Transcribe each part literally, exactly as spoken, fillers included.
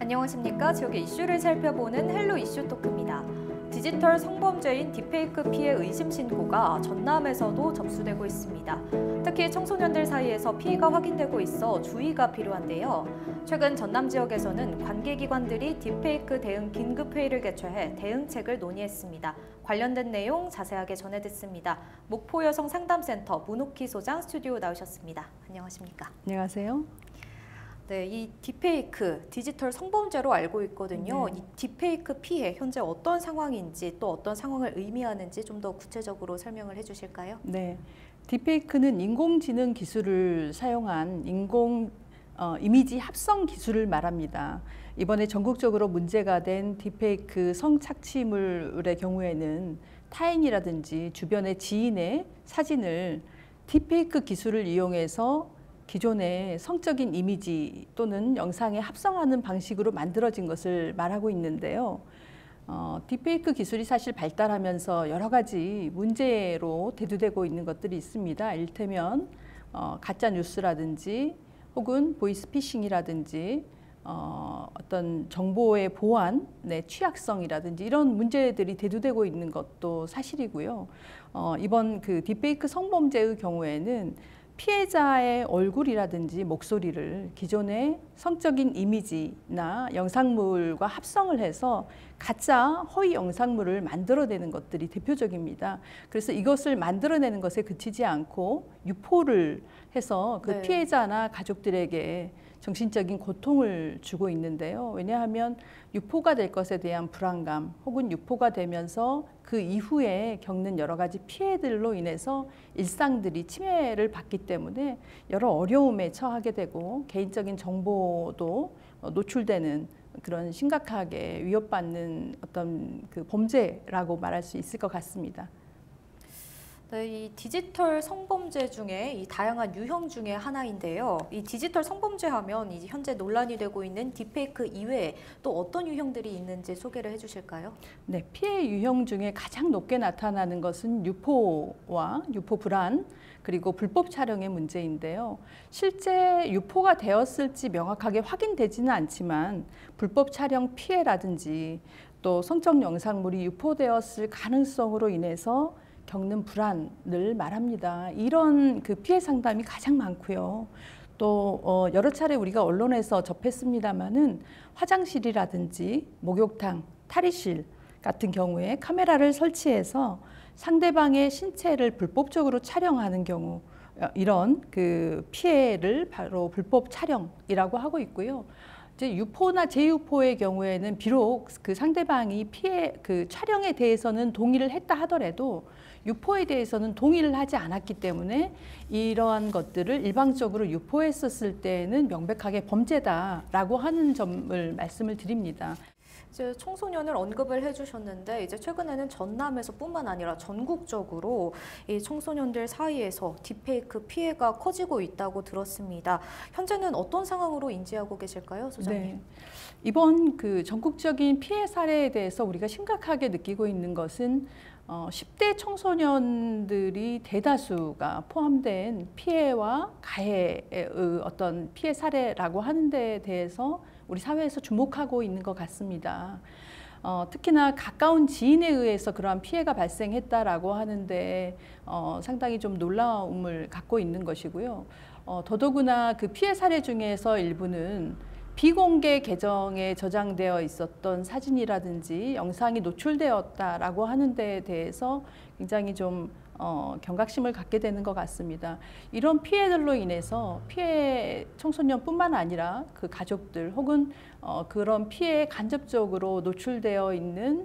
안녕하십니까. 지역의 이슈를 살펴보는 헬로 이슈 토크입니다. 디지털 성범죄인 딥페이크 피해 의심 신고가 전남에서도 접수되고 있습니다. 특히 청소년들 사이에서 피해가 확인되고 있어 주의가 필요한데요. 최근 전남 지역에서는 관계기관들이 딥페이크 대응 긴급회의를 개최해 대응책을 논의했습니다. 관련된 내용 자세하게 전해 듣습니다. 목포여성상담센터 문옥희 소장 스튜디오 나오셨습니다. 안녕하십니까? 안녕하세요. 네, 이 딥페이크, 디지털 성범죄로 알고 있거든요. 네. 이 딥페이크 피해, 현재 어떤 상황인지 또 어떤 상황을 의미하는지 좀 더 구체적으로 설명을 해주실까요? 네, 딥페이크는 인공지능 기술을 사용한 인공 어, 이미지 합성 기술을 말합니다. 이번에 전국적으로 문제가 된 딥페이크 성착취물의 경우에는 타인이라든지 주변의 지인의 사진을 딥페이크 기술을 이용해서 기존의 성적인 이미지 또는 영상에 합성하는 방식으로 만들어진 것을 말하고 있는데요. 어, 딥페이크 기술이 사실 발달하면서 여러 가지 문제로 대두되고 있는 것들이 있습니다. 이를테면 어, 가짜 뉴스라든지 혹은 보이스피싱이라든지 어, 어떤 정보의 보안의 취약성이라든지 이런 문제들이 대두되고 있는 것도 사실이고요. 어, 이번 그 딥페이크 성범죄의 경우에는 피해자의 얼굴이라든지 목소리를 기존의 성적인 이미지나 영상물과 합성을 해서 가짜 허위 영상물을 만들어내는 것들이 대표적입니다. 그래서 이것을 만들어내는 것에 그치지 않고 유포를 해서 그 네. 피해자나 가족들에게 정신적인 고통을 주고 있는데요. 왜냐하면 유포가 될 것에 대한 불안감 혹은 유포가 되면서 그 이후에 겪는 여러 가지 피해들로 인해서 일상들이 침해를 받기 때문에 여러 어려움에 처하게 되고 개인적인 정보도 노출되는 그런 심각하게 위협받는 어떤 그 범죄라고 말할 수 있을 것 같습니다. 네, 이 디지털 성범죄 중에 이 다양한 유형 중에 하나인데요. 이 디지털 성범죄 하면 이 현재 논란이 되고 있는 딥페이크 이외에 또 어떤 유형들이 있는지 소개를 해주실까요? 네, 피해 유형 중에 가장 높게 나타나는 것은 유포와 유포 불안 그리고 불법 촬영의 문제인데요. 실제 유포가 되었을지 명확하게 확인되지는 않지만 불법 촬영 피해라든지 또 성적 영상물이 유포되었을 가능성으로 인해서 겪는 불안을 말합니다. 이런 그 피해 상담이 가장 많고요. 또 어 여러 차례 우리가 언론에서 접했습니다마는 화장실이라든지 목욕탕, 탈의실 같은 경우에 카메라를 설치해서 상대방의 신체를 불법적으로 촬영하는 경우 이런 그 피해를 바로 불법 촬영이라고 하고 있고요. 이제 유포나 재유포의 경우에는 비록 그 상대방이 피해 그 촬영에 대해서는 동의를 했다 하더라도 유포에 대해서는 동의를 하지 않았기 때문에 이러한 것들을 일방적으로 유포했었을 때는 명백하게 범죄다라고 하는 점을 말씀을 드립니다. 이제 청소년을 언급을 해주셨는데 이제 최근에는 전남에서뿐만 아니라 전국적으로 이 청소년들 사이에서 딥페이크 피해가 커지고 있다고 들었습니다. 현재는 어떤 상황으로 인지하고 계실까요, 소장님? 네. 이번 그 전국적인 피해 사례에 대해서 우리가 심각하게 느끼고 있는 것은 어, 십 대 청소년들이 대다수가 포함된 피해와 가해의 어떤 피해 사례라고 하는 데에 대해서 우리 사회에서 주목하고 있는 것 같습니다. 어, 특히나 가까운 지인에 의해서 그러한 피해가 발생했다라고 하는데 어, 상당히 좀 놀라움을 갖고 있는 것이고요. 어, 더더구나 그 피해 사례 중에서 일부는 비공개 계정에 저장되어 있었던 사진이라든지 영상이 노출되었다라고 하는 데에 대해서 굉장히 좀 어, 경각심을 갖게 되는 것 같습니다. 이런 피해들로 인해서 피해 청소년뿐만 아니라 그 가족들 혹은 어, 그런 피해에 간접적으로 노출되어 있는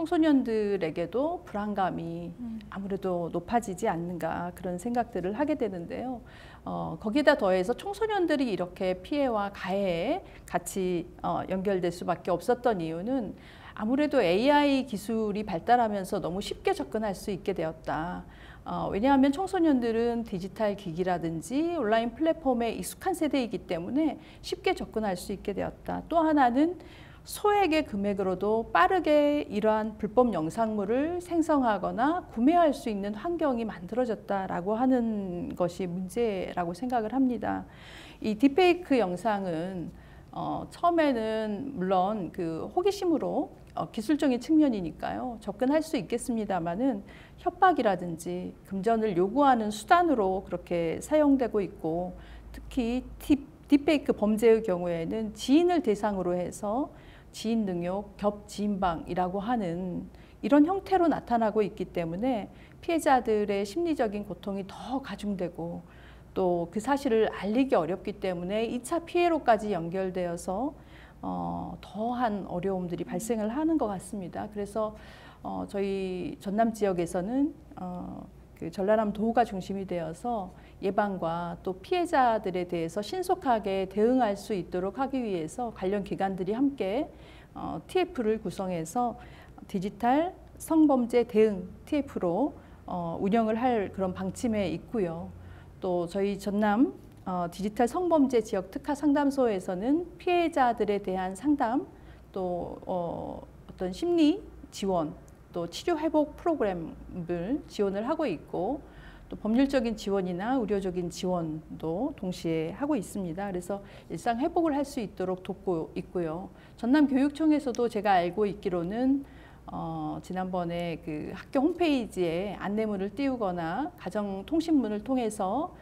청소년들에게도 불안감이 아무래도 높아지지 않는가 그런 생각들을 하게 되는데요. 어, 거기다 더해서 청소년들이 이렇게 피해와 가해에 같이 어, 연결될 수밖에 없었던 이유는 아무래도 에이아이 기술이 발달하면서 너무 쉽게 접근할 수 있게 되었다. 어, 왜냐하면 청소년들은 디지털 기기라든지 온라인 플랫폼에 익숙한 세대이기 때문에 쉽게 접근할 수 있게 되었다. 또 하나는 소액의 금액으로도 빠르게 이러한 불법 영상물을 생성하거나 구매할 수 있는 환경이 만들어졌다라고 하는 것이 문제라고 생각을 합니다. 이 딥페이크 영상은 어, 처음에는 물론 그 호기심으로 어, 기술적인 측면이니까요. 접근할 수 있겠습니다마는 협박이라든지 금전을 요구하는 수단으로 그렇게 사용되고 있고, 특히 딥, 딥페이크 범죄의 경우에는 지인을 대상으로 해서 지인 능욕, 겹 지인방이라고 하는 이런 형태로 나타나고 있기 때문에 피해자들의 심리적인 고통이 더 가중되고, 또 그 사실을 알리기 어렵기 때문에 이 차 피해로까지 연결되어서 어, 더한 어려움들이 발생을 하는 것 같습니다. 그래서 어, 저희 전남 지역에서는 어, 그 전라남 도가 중심이 되어서 예방과 또 피해자들에 대해서 신속하게 대응할 수 있도록 하기 위해서 관련 기관들이 함께 어, 티에프를 구성해서 디지털 성범죄 대응 티에프로 어, 운영을 할 그런 방침에 있고요. 또 저희 전남 어, 디지털 성범죄 지역 특화 상담소에서는 피해자들에 대한 상담, 또 어, 어떤 심리 지원, 또 치료 회복 프로그램을 지원을 하고 있고, 또 법률적인 지원이나 의료적인 지원도 동시에 하고 있습니다. 그래서 일상 회복을 할 수 있도록 돕고 있고요. 전남교육청에서도 제가 알고 있기로는 어, 지난번에 그 학교 홈페이지에 안내문을 띄우거나 가정통신문을 통해서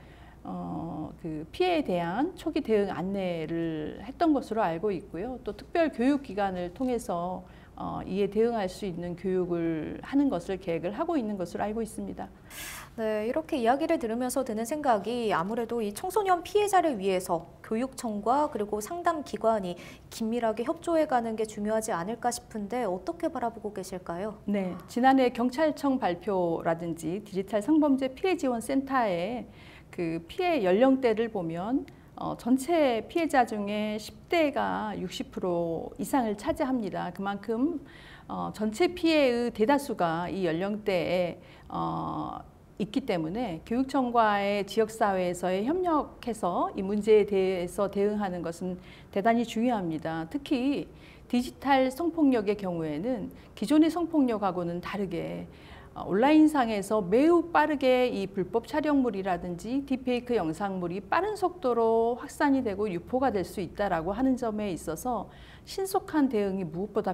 어, 그 피해에 대한 초기 대응 안내를 했던 것으로 알고 있고요. 또 특별 교육기관을 통해서 어, 이에 대응할 수 있는 교육을 하는 것을 계획을 하고 있는 것으로 알고 있습니다. 네, 이렇게 이야기를 들으면서 드는 생각이 아무래도 이 청소년 피해자를 위해서 교육청과 그리고 상담 기관이 긴밀하게 협조해가는 게 중요하지 않을까 싶은데 어떻게 바라보고 계실까요? 네, 지난해 경찰청 발표라든지 디지털 성범죄 피해 지원 센터의 그 피해 연령대를 보면 어, 전체 피해자 중에 십 대가 육십 퍼센트 이상을 차지합니다. 그만큼 어, 전체 피해의 대다수가 이 연령대에 어, 있기 때문에 교육청과의 지역사회에서의 협력해서 이 문제에 대해서 대응하는 것은 대단히 중요합니다. 특히 디지털 성폭력의 경우에는 기존의 성폭력하고는 다르게 온라인상에서 매우 빠르게 이 불법 촬영물이라든지 딥페이크 영상물이 빠른 속도로 확산이 되고 유포가 될 수 있다라고 하는 점에 있어서 신속한 대응이 무엇보다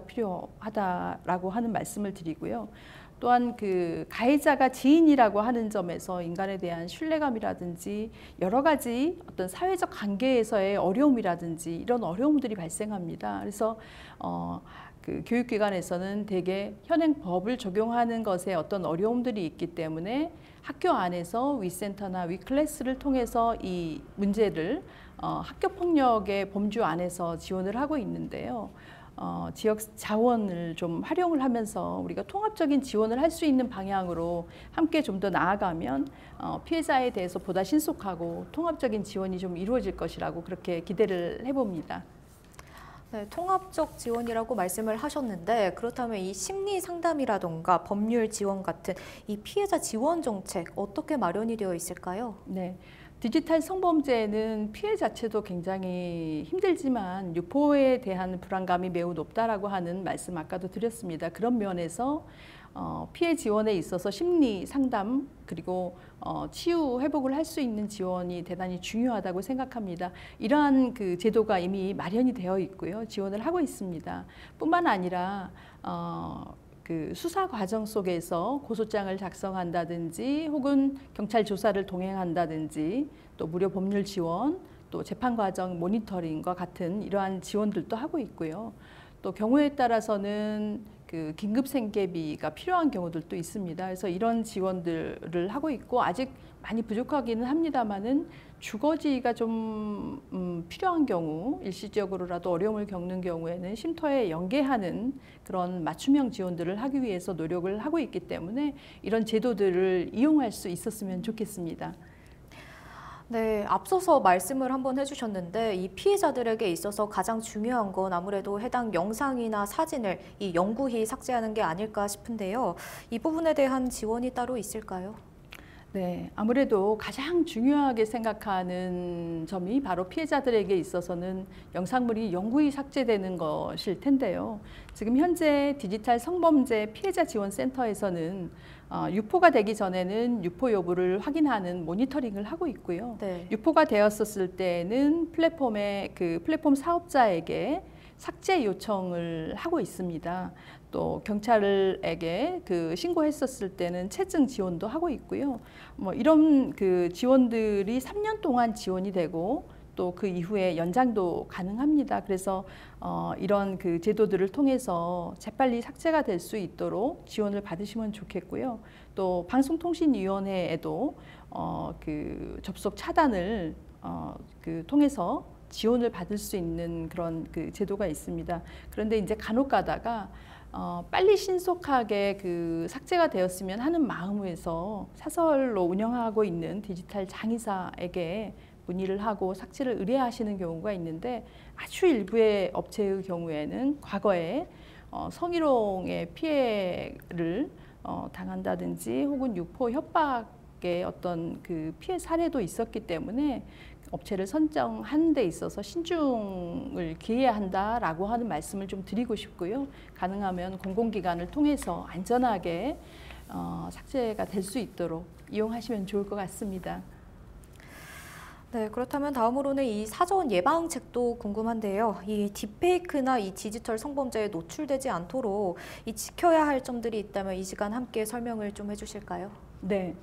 필요하다라고 하는 말씀을 드리고요. 또한 그 가해자가 지인이라고 하는 점에서 인간에 대한 신뢰감이라든지 여러 가지 어떤 사회적 관계에서의 어려움이라든지 이런 어려움들이 발생합니다. 그래서 어, 그 교육기관에서는 대개 현행 법을 적용하는 것에 어떤 어려움들이 있기 때문에 학교 안에서 위센터나 위클래스를 통해서 이 문제를 어, 학교폭력의 범주 안에서 지원을 하고 있는데요. 어, 지역 자원을 좀 활용을 하면서 우리가 통합적인 지원을 할 수 있는 방향으로 함께 좀 더 나아가면 어, 피해자에 대해서 보다 신속하고 통합적인 지원이 좀 이루어질 것이라고 그렇게 기대를 해봅니다. 네, 통합적 지원이라고 말씀을 하셨는데 그렇다면 이 심리 상담이라던가 법률 지원 같은 이 피해자 지원 정책 어떻게 마련이 되어 있을까요? 네. 디지털 성범죄는 피해 자체도 굉장히 힘들지만 유포에 대한 불안감이 매우 높다라고 하는 말씀 아까도 드렸습니다. 그런 면에서 어, 피해 지원에 있어서 심리 상담 그리고 어, 치유 회복을 할 수 있는 지원이 대단히 중요하다고 생각합니다. 이러한 그 제도가 이미 마련이 되어 있고요. 지원을 하고 있습니다. 뿐만 아니라 어, 그 수사 과정 속에서 고소장을 작성한다든지 혹은 경찰 조사를 동행한다든지 또 무료 법률 지원 또 재판 과정 모니터링과 같은 이러한 지원들도 하고 있고요. 또 경우에 따라서는 그 긴급 생계비가 필요한 경우들도 있습니다. 그래서 이런 지원들을 하고 있고 아직 많이 부족하기는 합니다만은 주거지가 좀 음, 필요한 경우 일시적으로라도 어려움을 겪는 경우에는 쉼터에 연계하는 그런 맞춤형 지원들을 하기 위해서 노력을 하고 있기 때문에 이런 제도들을 이용할 수 있었으면 좋겠습니다. 네, 앞서서 말씀을 한번 해주셨는데 이 피해자들에게 있어서 가장 중요한 건 아무래도 해당 영상이나 사진을 이 영구히 삭제하는 게 아닐까 싶은데요. 이 부분에 대한 지원이 따로 있을까요? 네, 아무래도 가장 중요하게 생각하는 점이 바로 피해자들에게 있어서는 영상물이 영구히 삭제되는 것일 텐데요. 지금 현재 디지털 성범죄 피해자 지원 센터에서는 어, 유포가 되기 전에는 유포 여부를 확인하는 모니터링을 하고 있고요. 네. 유포가 되었었을 때는 플랫폼의 그 플랫폼 사업자에게 삭제 요청을 하고 있습니다. 또 경찰에게 그 신고했었을 때는 체증 지원도 하고 있고요. 뭐 이런 그 지원들이 삼 년 동안 지원이 되고 또 그 이후에 연장도 가능합니다. 그래서 어 이런 그 제도들을 통해서 재빨리 삭제가 될 수 있도록 지원을 받으시면 좋겠고요. 또 방송통신위원회에도 어 그 접속 차단을 어 그 통해서 지원을 받을 수 있는 그런 그 제도가 있습니다. 그런데 이제 간혹 가다가 어, 빨리 신속하게 그 삭제가 되었으면 하는 마음에서 사설로 운영하고 있는 디지털 장의사에게 문의를 하고 삭제를 의뢰하시는 경우가 있는데 아주 일부의 업체의 경우에는 과거에 어, 성희롱의 피해를 어, 당한다든지 혹은 유포 협박의 어떤 그 피해 사례도 있었기 때문에 업체를 선정하는 데 있어서 신중을 기해야 한다라고 하는 말씀을 좀 드리고 싶고요. 가능하면 공공기관을 통해서 안전하게 어, 삭제가 될 수 있도록 이용하시면 좋을 것 같습니다. 네, 그렇다면 다음으로는 이 사전 예방책도 궁금한데요. 이 딥페이크나 이 디지털 성범죄에 노출되지 않도록 이 지켜야 할 점들이 있다면 이 시간 함께 설명을 좀 해주실까요? 네,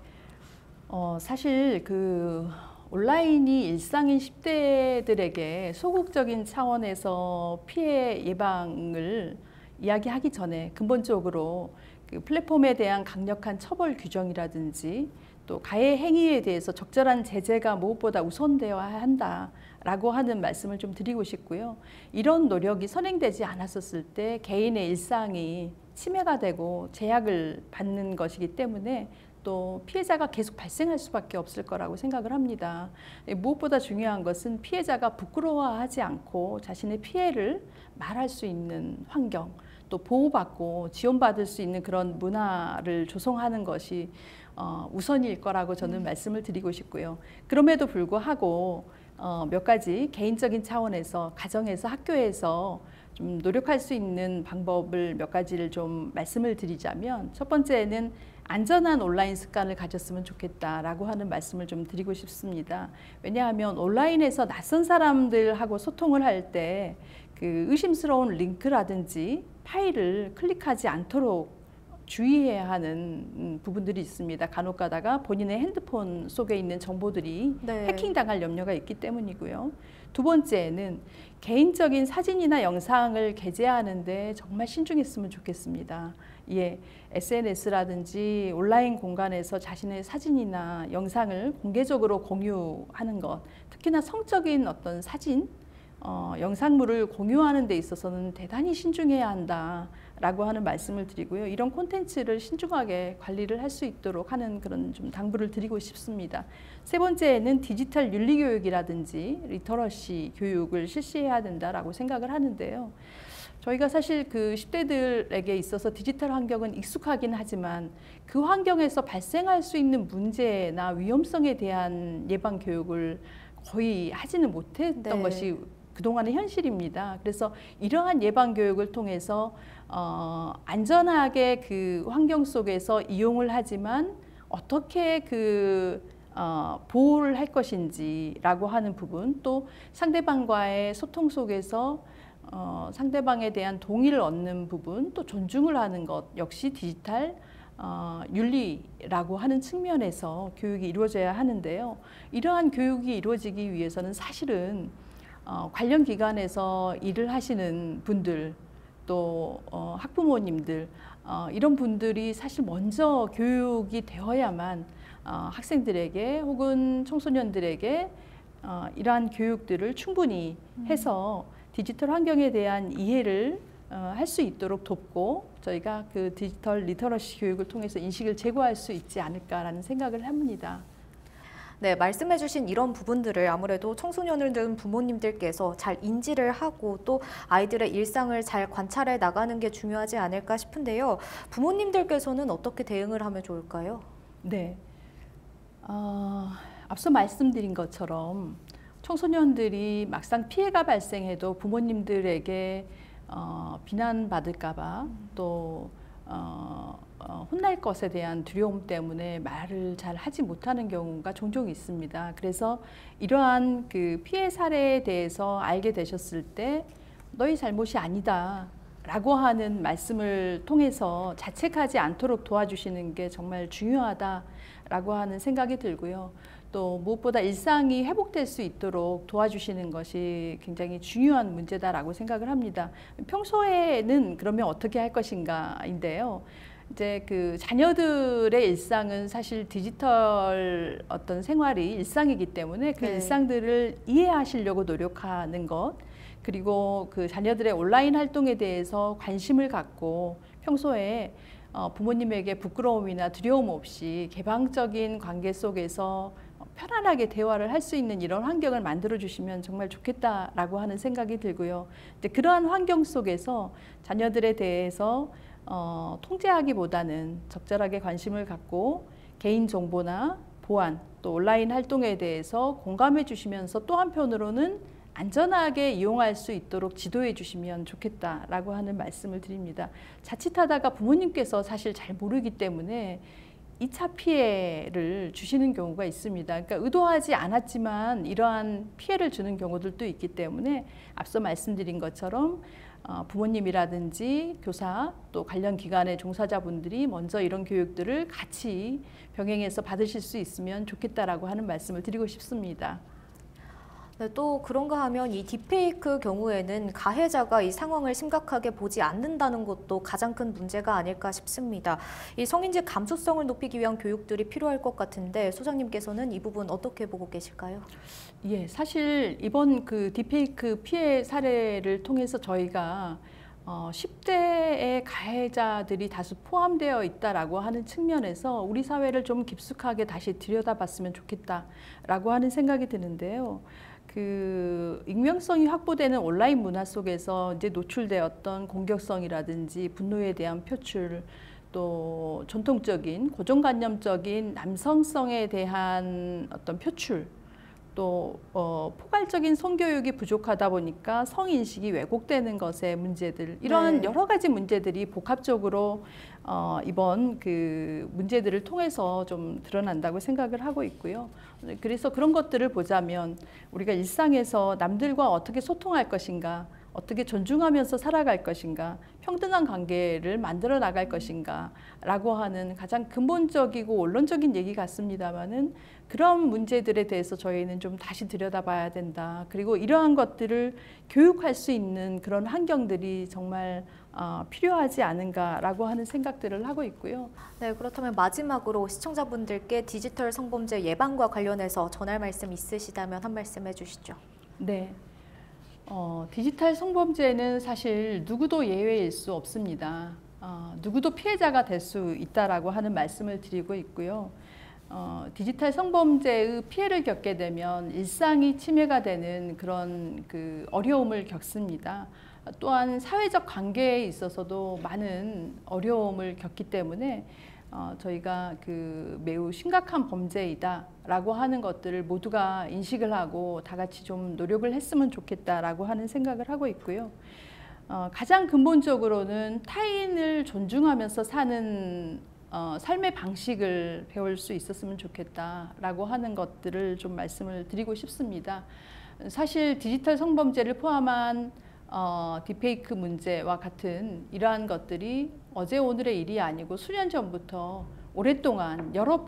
어, 사실 그 온라인이 일상인 십 대들에게 소극적인 차원에서 피해 예방을 이야기하기 전에 근본적으로 그 플랫폼에 대한 강력한 처벌 규정이라든지 또 가해 행위에 대해서 적절한 제재가 무엇보다 우선되어야 한다라고 하는 말씀을 좀 드리고 싶고요. 이런 노력이 선행되지 않았었을 때 개인의 일상이 침해가 되고 제약을 받는 것이기 때문에 또 피해자가 계속 발생할 수밖에 없을 거라고 생각을 합니다. 무엇보다 중요한 것은 피해자가 부끄러워하지 않고 자신의 피해를 말할 수 있는 환경, 또 보호받고 지원받을 수 있는 그런 문화를 조성하는 것이 어, 우선일 거라고 저는 음. 말씀을 드리고 싶고요. 그럼에도 불구하고 어, 몇 가지 개인적인 차원에서 가정에서 학교에서 좀 노력할 수 있는 방법을 몇 가지를 좀 말씀을 드리자면 첫 번째는 안전한 온라인 습관을 가졌으면 좋겠다라고 하는 말씀을 좀 드리고 싶습니다. 왜냐하면 온라인에서 낯선 사람들하고 소통을 할 때 그 의심스러운 링크라든지 파일을 클릭하지 않도록 주의해야 하는 부분들이 있습니다. 간혹 가다가 본인의 핸드폰 속에 있는 정보들이 네. 해킹당할 염려가 있기 때문이고요. 두 번째는 개인적인 사진이나 영상을 게재하는데 정말 신중했으면 좋겠습니다. 예, 에스엔에스라든지 온라인 공간에서 자신의 사진이나 영상을 공개적으로 공유하는 것, 특히나 성적인 어떤 사진, 어, 영상물을 공유하는 데 있어서는 대단히 신중해야 한다라고 하는 말씀을 드리고요. 이런 콘텐츠를 신중하게 관리를 할 수 있도록 하는 그런 좀 당부를 드리고 싶습니다. 세 번째는 디지털 윤리 교육이라든지 리터러시 교육을 실시해야 된다라고 생각을 하는데요. 저희가 사실 그 십 대들에게 있어서 디지털 환경은 익숙하긴 하지만 그 환경에서 발생할 수 있는 문제나 위험성에 대한 예방 교육을 거의 하지는 못했던 네. 것이 그동안의 현실입니다. 그래서 이러한 예방 교육을 통해서 어, 안전하게 그 환경 속에서 이용을 하지만 어떻게 그 어, 보호를 할 것인지라고 하는 부분, 또 상대방과의 소통 속에서 어, 상대방에 대한 동의를 얻는 부분, 또 존중을 하는 것 역시 디지털 어, 윤리라고 하는 측면에서 교육이 이루어져야 하는데요. 이러한 교육이 이루어지기 위해서는 사실은 어, 관련 기관에서 일을 하시는 분들, 또 어, 학부모님들, 어, 이런 분들이 사실 먼저 교육이 되어야만 어, 학생들에게 혹은 청소년들에게 어, 이러한 교육들을 충분히 해서 디지털 환경에 대한 이해를 어, 할 수 있도록 돕고 저희가 그 디지털 리터러시 교육을 통해서 인식을 제고할 수 있지 않을까라는 생각을 합니다. 네, 말씀해주신 이런 부분들을 아무래도 청소년을 둔 부모님들께서 잘 인지를 하고 또 아이들의 일상을 잘 관찰해 나가는 게 중요하지 않을까 싶은데요. 부모님들께서는 어떻게 대응을 하면 좋을까요? 네, 어, 앞서 말씀드린 것처럼 청소년들이 막상 피해가 발생해도 부모님들에게 어, 비난받을까봐 또 어, 어, 혼날 것에 대한 두려움 때문에 말을 잘 하지 못하는 경우가 종종 있습니다. 그래서 이러한 그 피해 사례에 대해서 알게 되셨을 때 너희 잘못이 아니다 라고 하는 말씀을 통해서 자책하지 않도록 도와주시는 게 정말 중요하다라고 하는 생각이 들고요. 또 무엇보다 일상이 회복될 수 있도록 도와주시는 것이 굉장히 중요한 문제다라고 생각을 합니다. 평소에는 그러면 어떻게 할 것인가인데요. 이제 그 자녀들의 일상은 사실 디지털 어떤 생활이 일상이기 때문에 그 네. 일상들을 이해하시려고 노력하는 것, 그리고 그 자녀들의 온라인 활동에 대해서 관심을 갖고 평소에 어, 부모님에게 부끄러움이나 두려움 없이 개방적인 관계 속에서 편안하게 대화를 할 수 있는 이런 환경을 만들어 주시면 정말 좋겠다라고 하는 생각이 들고요. 이제 그러한 환경 속에서 자녀들에 대해서 어, 통제하기보다는 적절하게 관심을 갖고 개인 정보나 보안 또 온라인 활동에 대해서 공감해 주시면서 또 한편으로는 안전하게 이용할 수 있도록 지도해 주시면 좋겠다라고 하는 말씀을 드립니다. 자칫하다가 부모님께서 사실 잘 모르기 때문에 이 차 피해를 주시는 경우가 있습니다. 그러니까 의도하지 않았지만 이러한 피해를 주는 경우들도 있기 때문에 앞서 말씀드린 것처럼 어, 부모님이라든지 교사 또 관련 기관의 종사자분들이 먼저 이런 교육들을 같이 병행해서 받으실 수 있으면 좋겠다라고 하는 말씀을 드리고 싶습니다. 네, 또 그런가 하면 이 딥페이크 경우에는 가해자가 이 상황을 심각하게 보지 않는다는 것도 가장 큰 문제가 아닐까 싶습니다. 이 성인지 감수성을 높이기 위한 교육들이 필요할 것 같은데 소장님께서는 이 부분 어떻게 보고 계실까요? 예, 사실 이번 그 딥페이크 피해 사례를 통해서 저희가 어, 십 대의 가해자들이 다수 포함되어 있다라고 하는 측면에서 우리 사회를 좀 깊숙하게 다시 들여다봤으면 좋겠다라고 하는 생각이 드는데요. 그 익명성이 확보되는 온라인 문화 속에서 이제 노출되었던 공격성이라든지 분노에 대한 표출, 또 전통적인 고정관념적인 남성성에 대한 어떤 표출, 또 어, 포괄적인 성교육이 부족하다 보니까 성인식이 왜곡되는 것의 문제들, 이런 네. 여러 가지 문제들이 복합적으로 어, 이번 그 문제들을 통해서 좀 드러난다고 생각을 하고 있고요. 그래서 그런 것들을 보자면 우리가 일상에서 남들과 어떻게 소통할 것인가, 어떻게 존중하면서 살아갈 것인가, 평등한 관계를 만들어 나갈 것인가 라고 하는 가장 근본적이고 원론적인 얘기 같습니다만은 그런 문제들에 대해서 저희는 좀 다시 들여다봐야 된다. 그리고 이러한 것들을 교육할 수 있는 그런 환경들이 정말 어, 필요하지 않은가라고 하는 생각들을 하고 있고요. 네, 그렇다면 마지막으로 시청자분들께 디지털 성범죄 예방과 관련해서 전할 말씀 있으시다면 한 말씀 해주시죠. 네. 어, 디지털 성범죄는 사실 누구도 예외일 수 없습니다. 어, 누구도 피해자가 될 수 있다라고 하는 말씀을 드리고 있고요. 어, 디지털 성범죄의 피해를 겪게 되면 일상이 침해가 되는 그런 그 어려움을 겪습니다. 또한 사회적 관계에 있어서도 많은 어려움을 겪기 때문에 어, 저희가 그 매우 심각한 범죄이다라고 하는 것들을 모두가 인식을 하고 다 같이 좀 노력을 했으면 좋겠다라고 하는 생각을 하고 있고요. 어, 가장 근본적으로는 타인을 존중하면서 사는 어, 삶의 방식을 배울 수 있었으면 좋겠다라고 하는 것들을 좀 말씀을 드리고 싶습니다. 사실 디지털 성범죄를 포함한 어, 딥페이크 문제와 같은 이러한 것들이 어제 오늘의 일이 아니고 수년 전부터 오랫동안 여러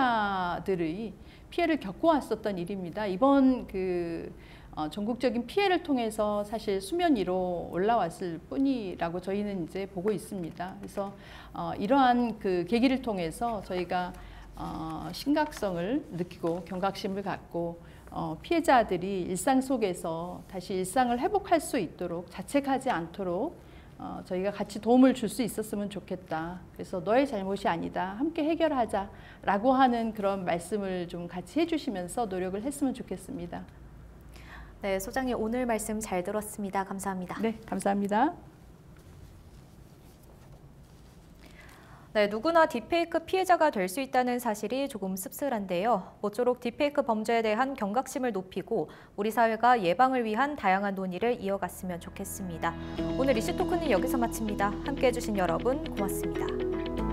피해자들의 피해를 겪어왔었던 일입니다. 이번 그 어, 전국적인 피해를 통해서 사실 수면 위로 올라왔을 뿐이라고 저희는 이제 보고 있습니다. 그래서 어, 이러한 그 계기를 통해서 저희가 어, 심각성을 느끼고 경각심을 갖고 어, 피해자들이 일상 속에서 다시 일상을 회복할 수 있도록 자책하지 않도록 어, 저희가 같이 도움을 줄 수 있었으면 좋겠다. 그래서 너의 잘못이 아니다. 함께 해결하자라고 하는 그런 말씀을 좀 같이 해주시면서 노력을 했으면 좋겠습니다. 네, 소장님 오늘 말씀 잘 들었습니다. 감사합니다. 네, 감사합니다. 네, 누구나 딥페이크 피해자가 될 수 있다는 사실이 조금 씁쓸한데요. 모쪼록 딥페이크 범죄에 대한 경각심을 높이고 우리 사회가 예방을 위한 다양한 논의를 이어갔으면 좋겠습니다. 오늘 이슈토크는 여기서 마칩니다. 함께해 주신 여러분 고맙습니다.